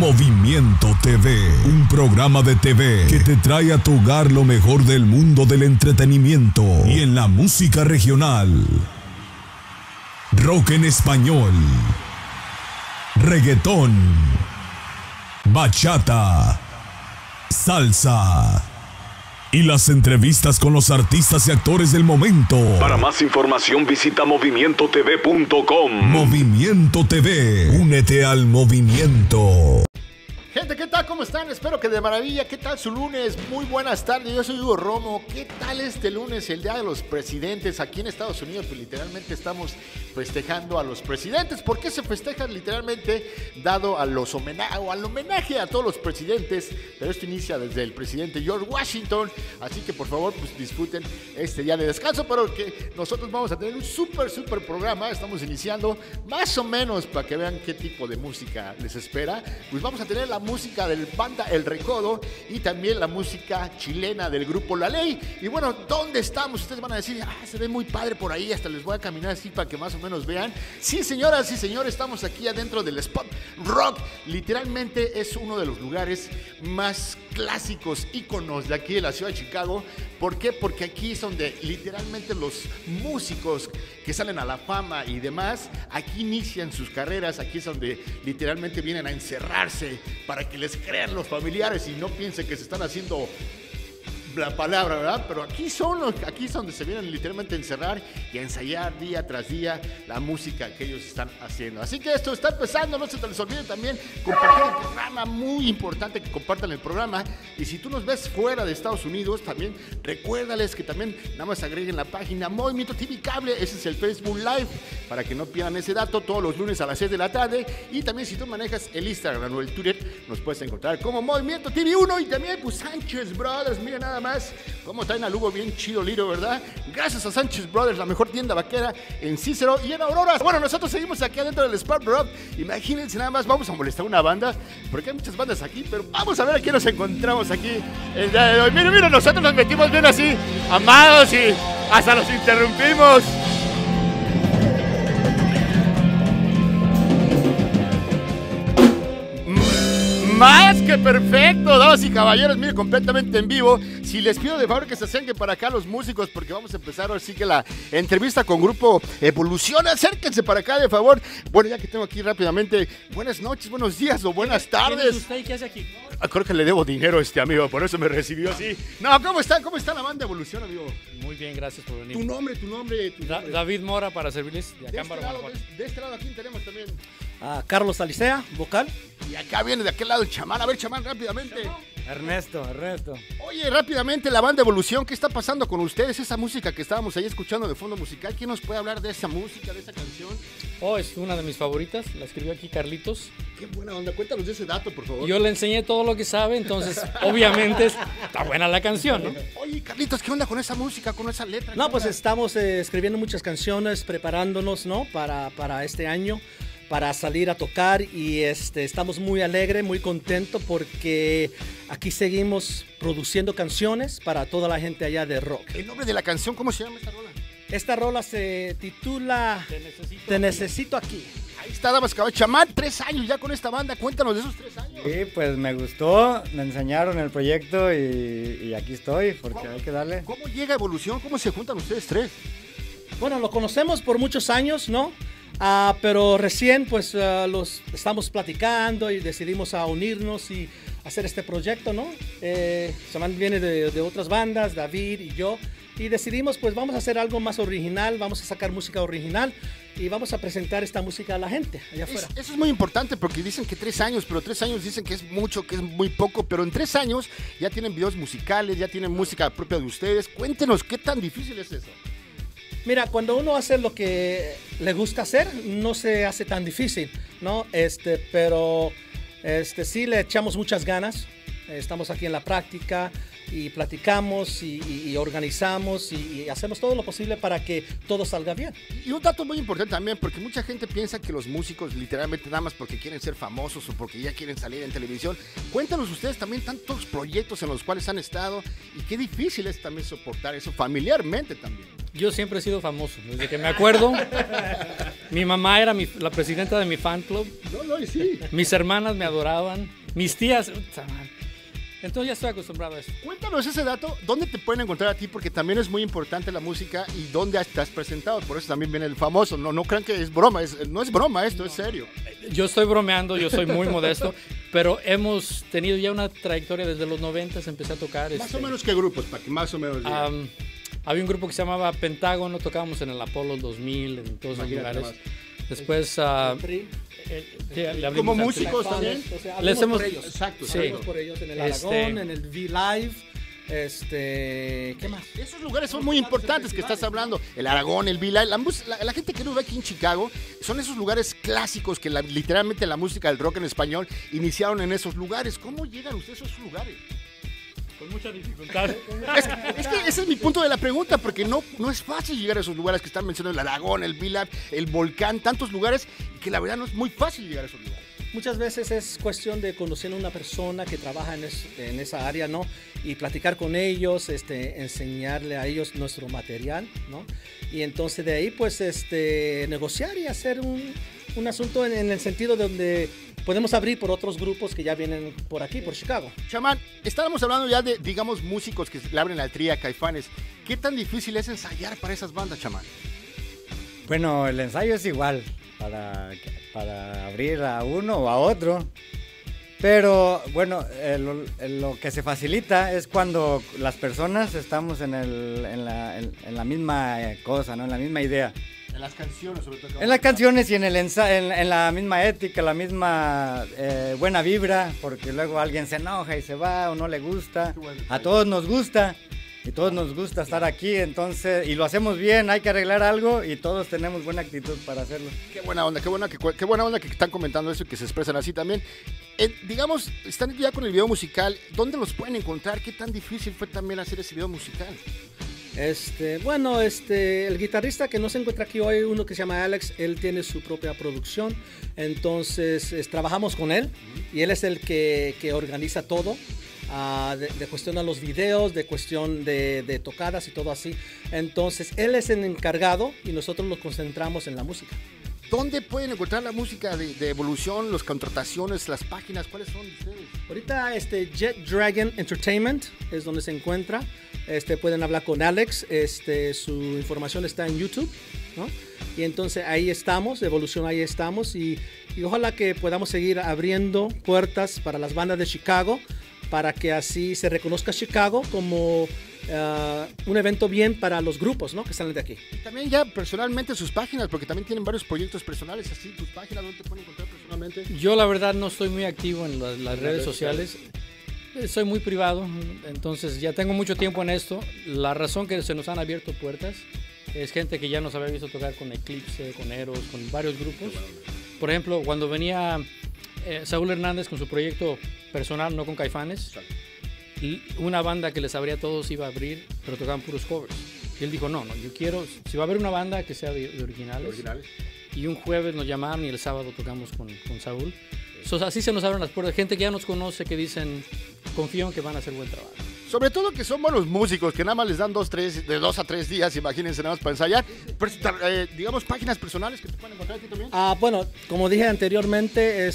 Movimiento TV, un programa de TV que te trae a tu hogar lo mejor del mundo del entretenimiento y en la música regional. Rock en español, reggaetón, bachata, salsa y las entrevistas con los artistas y actores del momento. Para más información visita movimientotv.com. Movimiento TV, únete al movimiento. Gente, ¿qué tal? ¿Cómo están? Espero que de maravilla. ¿Qué tal su lunes? Muy buenas tardes. Yo soy Hugo Romo. ¿Qué tal este lunes, el Día de los Presidentes? Aquí en Estados Unidos, pues literalmente estamos festejando a los presidentes. ¿Por qué se festejan? Literalmente dado al homenaje a todos los presidentes. Pero esto inicia desde el presidente George Washington. Así que por favor, pues disfruten este día de descanso. Pero que nosotros vamos a tener un súper programa. Estamos iniciando más o menos para que vean qué tipo de música les espera. Pues vamos a tener la música del banda El Recodo y también la música chilena del grupo La Ley. Y bueno, ¿dónde estamos? Ustedes van a decir, se ve muy padre por ahí, hasta les voy a caminar así para que más o menos vean. Sí, señoras y señores, estamos aquí adentro del Spot Rock. Literalmente es uno de los lugares más clásicos, íconos de aquí de la ciudad de Chicago. ¿Por qué? Porque aquí es donde literalmente los músicos que salen a la fama y demás, aquí inician sus carreras, aquí es donde literalmente vienen a encerrarse para que les crean los familiares y no piensen que se están haciendo la palabra, ¿verdad? Pero aquí es donde se vienen literalmente a encerrar y a ensayar día tras día la música que ellos están haciendo. Así que esto está empezando, no se te les olvide también compartir el programa, muy importante que compartan el programa. Y si tú nos ves fuera de Estados Unidos, también recuérdales que también nada más agreguen la página Movimiento TV Cable, ese es el Facebook Live, para que no pierdan ese dato todos los lunes a las 6 de la tarde. Y también si tú manejas el Instagram o el Twitter, nos puedes encontrar como Movimiento TV 1 y también pues Sánchez Brothers, miren nada más cómo traen a Lugo bien chido, Liro, ¿verdad? Gracias a Sánchez Brothers, la mejor tienda vaquera en Cícero y en Aurora. Bueno, nosotros seguimos aquí adentro del Spot Rock. Imagínense nada más, vamos a molestar a una banda, porque hay muchas bandas aquí, pero vamos a ver a quién nos encontramos aquí el día de hoy. Miren, nosotros nos metimos bien así, amados, y hasta los interrumpimos. Más que perfecto, damas y caballeros, mire, completamente en vivo. Si les pido de favor que se acerquen para acá los músicos, porque vamos a empezar ahora sí que la entrevista con Grupo Evolución. Acérquense para acá, de favor. Bueno, ya que tengo aquí rápidamente, buenas noches, buenos días o buenas tardes. ¿Quién es usted y qué hace aquí? Creo que le debo dinero a este amigo, por eso me recibió así. No, ¿cómo está la banda Evolución, amigo? Muy bien, gracias por venir. Tu nombre. David Mora, para servirles de acá en Guanajuato. De este lado, aquí tenemos también a Carlos Alicea, vocal. Y acá viene de aquel lado el chamán. A ver, chamán, rápidamente. Ernesto. Oye, rápidamente, la banda Evolución, ¿qué está pasando con ustedes? Esa música que estábamos ahí escuchando de fondo musical, ¿quién nos puede hablar de esa música, de esa canción? Oh, es una de mis favoritas, la escribió aquí Carlitos. Qué buena onda, cuéntanos de ese dato, por favor. Yo le enseñé todo lo que sabe, entonces obviamente está buena la canción, ¿no? Oye, Carlitos, ¿qué onda con esa música, con esa letra? No, pues estamos escribiendo muchas canciones, preparándonos, ¿no? Para este año, para salir a tocar y estamos muy alegres, muy contentos porque aquí seguimos produciendo canciones para toda la gente allá de rock. ¿El nombre de la canción, cómo se llama esta rola? Esta rola se titula Te necesito aquí. Ahí está, damas y caballeros. Chamán, 3 años ya con esta banda, cuéntanos de esos 3 años. Sí, pues me gustó, me enseñaron el proyecto y aquí estoy, porque hay que darle. ¿Cómo llega Evolución? ¿Cómo se juntan ustedes 3? Bueno, lo conocemos por muchos años, ¿no? Pero recién pues los estamos platicando y decidimos a unirnos y hacer este proyecto, ¿no? Samán viene de otras bandas, David y yo, y decidimos pues vamos a hacer algo más original, vamos a sacar música original y vamos a presentar esta música a la gente allá afuera. Eso es muy importante porque dicen que 3 años, pero 3 años dicen que es mucho, que es muy poco, pero en 3 años ya tienen videos musicales, ya tienen música propia de ustedes. Cuéntenos, ¿qué tan difícil es eso? Mira, cuando uno hace lo que le gusta hacer, no se hace tan difícil, ¿no? Pero sí le echamos muchas ganas. Estamos aquí en la práctica y platicamos y organizamos y hacemos todo lo posible para que todo salga bien. Y un dato muy importante también, porque mucha gente piensa que los músicos literalmente nada más porque quieren ser famosos o porque ya quieren salir en televisión. Cuéntanos ustedes también tantos proyectos en los cuales han estado y qué difícil es también soportar eso familiarmente también. Yo siempre he sido famoso, desde que me acuerdo. Mi mamá era la presidenta de mi fan club. No, y sí. Mis hermanas me adoraban. Mis tías. Entonces ya estoy acostumbrado a eso. Cuéntanos ese dato, ¿dónde te pueden encontrar a ti? Porque también es muy importante la música y dónde te has presentado, por eso también viene el famoso. No crean que es broma, no es broma esto, es serio. Yo estoy bromeando, yo soy muy modesto, pero hemos tenido ya una trayectoria desde los 90, empecé a tocar. Más o menos, ¿qué grupos? Para que más o menos digan. Había un grupo que se llamaba Pentágono, tocábamos en el Apolo 2000, en todos los lugares. Después... como músicos también. O sea, hablamos por ellos. Exacto. Sí. Hablamos por ellos en el Aragón, en el V-Live. ¿Qué más? Esos lugares son muy importantes que estás hablando. El Aragón, el V-Live. La gente que nos ve aquí en Chicago son esos lugares clásicos que literalmente la música del rock en español iniciaron en esos lugares. ¿Cómo llegan ustedes a esos lugares? Con mucha dificultad. Es que ese es mi punto de la pregunta, porque no es fácil llegar a esos lugares que están mencionando, el Aragón, el V-Live, el Volcán, tantos lugares, y que la verdad no es muy fácil llegar a esos lugares. Muchas veces es cuestión de conocer a una persona que trabaja en esa área, ¿no? Y platicar con ellos, enseñarle a ellos nuestro material, ¿no? Y entonces de ahí, pues, negociar y hacer un asunto en el sentido donde podemos abrir por otros grupos que ya vienen por aquí, por Chicago. Chamán, estábamos hablando ya de, digamos, músicos que le abren al Tri, a Caifanes. ¿Qué tan difícil es ensayar para esas bandas, Chamán? Bueno, el ensayo es igual para abrir a uno o a otro. Pero bueno, lo que se facilita es cuando las personas estamos en la misma cosa, ¿no? En la misma idea. En las canciones, sobre todo. En las canciones y en la misma ética, la misma buena vibra, porque luego alguien se enoja y se va o no le gusta. A todos nos gusta y todos nos gusta estar aquí, entonces, y lo hacemos bien, hay que arreglar algo y todos tenemos buena actitud para hacerlo. Qué buena onda, qué buena onda que están comentando eso y que se expresan así también. Digamos, están ya con el video musical, ¿dónde los pueden encontrar? ¿Qué tan difícil fue también hacer ese video musical? El guitarrista que no se encuentra aquí hoy, uno que se llama Alex, él tiene su propia producción, entonces trabajamos con él y él es el que organiza todo, de cuestión a los videos, de cuestión de tocadas y todo así. Entonces él es el encargado y nosotros nos concentramos en la música. ¿Dónde pueden encontrar la música de Evolución, las contrataciones, las páginas? ¿Cuáles son ustedes? Ahorita Jet Dragon Entertainment es donde se encuentra. Pueden hablar con Alex, su información está en YouTube, ¿no? Y entonces ahí estamos, Evolución, ahí estamos, y ojalá que podamos seguir abriendo puertas para las bandas de Chicago, para que así se reconozca Chicago como un evento bien para los grupos, ¿no? Que salen de aquí. Y también ya personalmente sus páginas, porque también tienen varios proyectos personales, así, tus páginas, ¿dónde te pueden encontrar personalmente? Yo la verdad no estoy muy activo en las redes sociales. Soy muy privado, entonces ya tengo mucho tiempo en esto. La razón que se nos han abierto puertas es gente que ya nos había visto tocar con Eclipse, con Eros, con varios grupos. Por ejemplo, cuando venía Saúl Hernández con su proyecto personal, no con Caifanes, una banda que les abría a todos iba a abrir, pero tocaban puros covers. Y él dijo, no, yo quiero, si va a haber una banda que sea de originales. Y un jueves nos llamaron y el sábado tocamos con Saúl. Así se nos abren las puertas. Gente que ya nos conoce, que dicen, confío en que van a hacer buen trabajo. Sobre todo que son buenos músicos, que nada más les dan de 2 a 3 días, imagínense, nada más para ensayar. Digamos, páginas personales que te pueden encontrar aquí también. Bueno, como dije anteriormente,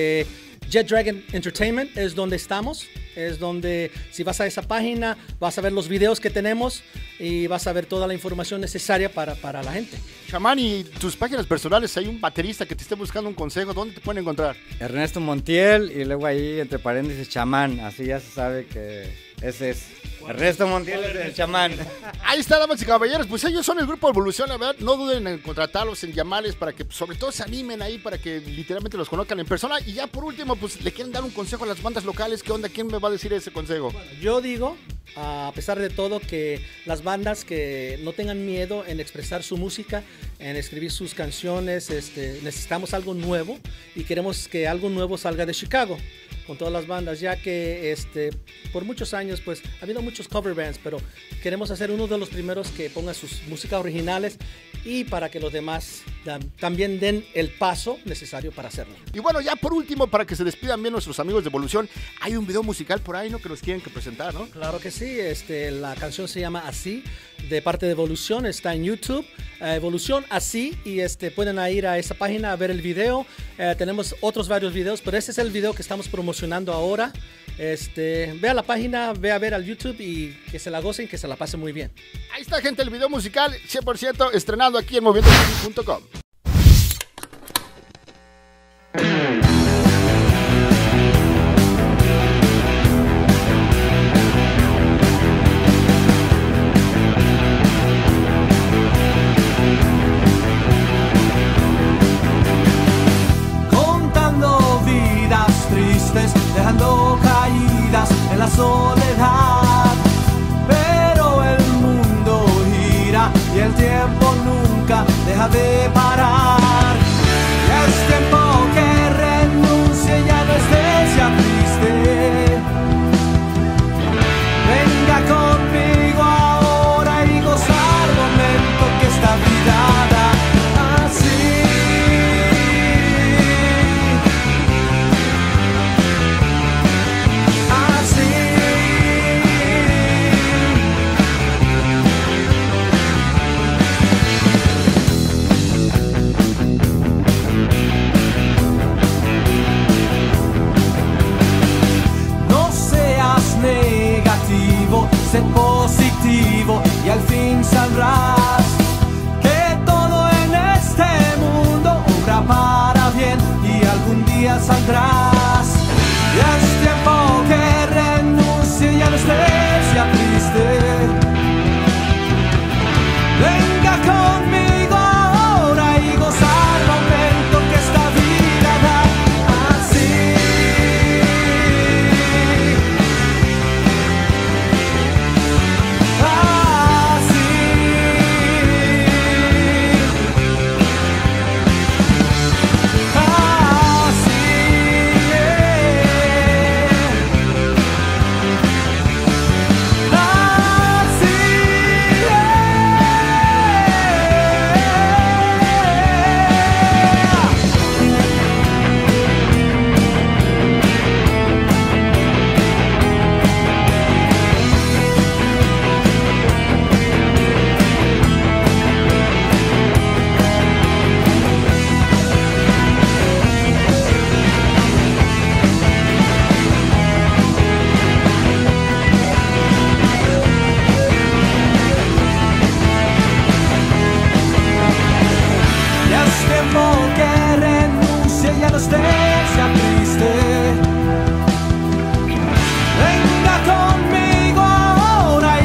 Jet Dragon Entertainment es donde estamos. Es donde, si vas a esa página, vas a ver los videos que tenemos y vas a ver toda la información necesaria para la gente. Chamán, y tus páginas personales, hay un baterista que te esté buscando un consejo, ¿dónde te pueden encontrar? Ernesto Montiel, y luego ahí entre paréntesis Chamán, así ya se sabe que ese es. Ernesto Montiel es el Chamán. Ahí está, damas y caballeros, pues ellos son el grupo Evolución, la verdad, no duden en contratarlos, en llamarles para que sobre todo se animen ahí, para que literalmente los conozcan en persona. Y ya por último, pues le quieren dar un consejo a las bandas locales. ¿Qué onda? ¿Quién me va a decir ese consejo? Bueno, yo digo, a pesar de todo, que las bandas que no tengan miedo en expresar su música, en escribir sus canciones, necesitamos algo nuevo y queremos que algo nuevo salga de Chicago con todas las bandas, ya que por muchos años pues ha habido muchos cover bands, pero queremos hacer uno de los primeros que ponga sus músicas originales y para que los demás también den el paso necesario para hacerlo. Y bueno, ya por último, para que se despidan bien nuestros amigos de Evolución, hay un video musical por ahí, ¿no? Que nos quieren que presentar, ¿no? Claro que sí, la canción se llama Así, de parte de Evolución, está en YouTube, Evolución así, y pueden ir a esa página a ver el video. Tenemos otros varios videos, pero este es el video que estamos promocionando ahora. Ve a la página, ve a ver al YouTube y que se la gocen, que se la pasen muy bien. Ahí está, gente, el video musical 100% estrenado aquí en movimentotv.com. Dejando caídas en la soledad, pero el mundo gira y el tiempo nunca deja de parar. Y es tiempo que renuncie, ya no estés ya triste. Venga conmigo ahora y gozar el momento que esta vida da. Así sé positivo y al fin sabrás que todo en este mundo obra para bien y algún día saldrás. Y es tiempo que renuncie, ya no estés ya triste. Venga conmigo ahora y gozar el momento que esta vida da. Así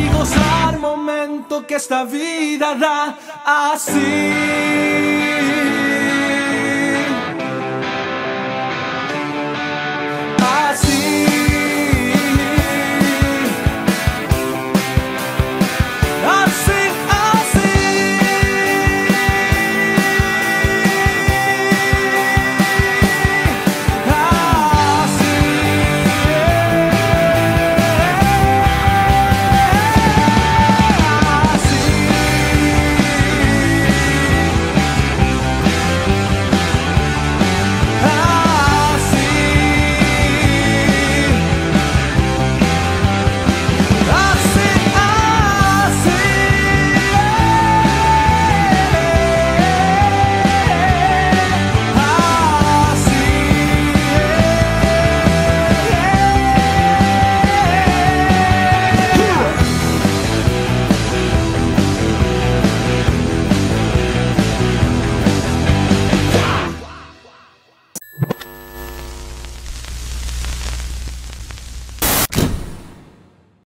que esta vida da. Así